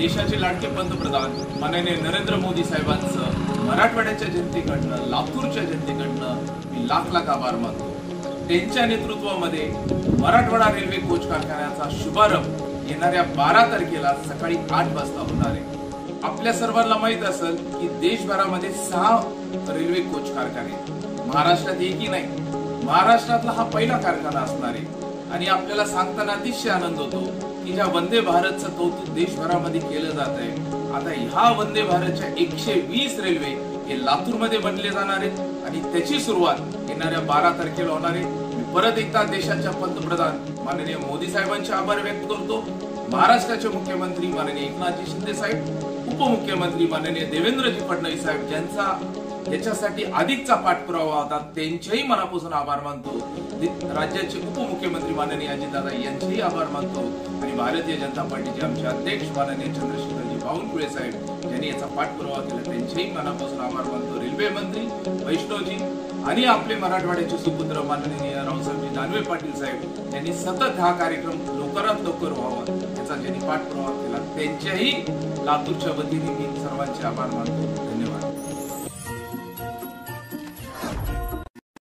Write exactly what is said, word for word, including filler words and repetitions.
देशाचे लाडके पंतप्रधान माननीय नरेंद्र मोदी साहेबांचं मराठवाड्याच्या जनतेकडनं, लातूरच्या जनतेकडनं मी लाख लाख आभार मानतो। त्यांच्या नेतृत्वामध्ये मराठवाडा रेल्वे कोच कारखान्याचा शुभारंभ येणाऱ्या बारा तारखेला सकाळी आठ वाजता होणार आहे। आपल्या सर्वांना माहित असेल की देशभरामध्ये सहा रेल्वे कोच कारखाने, महाराष्ट्रात एकही नाही। महाराष्ट्रातला हा पहिला कारखाना असणार आहे आणि आपल्याला सांगताना अतिशय आनंद होतो की ज्या वंदे भारतचं कौतुक देशभरामध्ये केलं जात आहे, आता ह्या वंदे भारतच्या एकशे वीस रेल्वे हे लातूरमध्ये बनले जाणार आहेत आणि त्याची सुरुवात येणाऱ्या बारा तारखेला होणार आहे। मी परत एकदा देशाच्या पंतप्रधान माननीय मोदी साहेबांचे आभार व्यक्त करतो। महाराष्ट्राचे मुख्यमंत्री माननीय एकनाथजी शिंदे साहेब, उपमुख्यमंत्री माननीय देवेंद्रजी फडणवीस साहेब ज्यांचा याच्यासाठी अधिकचा पाठपुरावा होता, त्यांचेही मनापासून आभार मानतो। राज्याचे उपमुख्यमंत्री माननीय अजितदादा यांचेही आभार मानतो आणि भारतीय जनता पार्टीचे आमचे अध्यक्ष माननीय चंद्रशेखरजी बावनकुळे साहेब यांनी याचा पाठपुरावा केला, त्यांचेही मनापासून आभार मानतो। रेल्वे मंत्री वैष्णवजी आणि आपले मराठवाड्याचे सुपुत्र माननीय रावसाहेबजी दानवे पाटील साहेब यांनी सतत हा कार्यक्रम लवकरात लवकर व्हावा याचा ज्यांनी पाठपुरावा केला, त्यांच्याही लातूरच्या वतीने मी सर्वांचे आभार मानतो। धन्यवाद।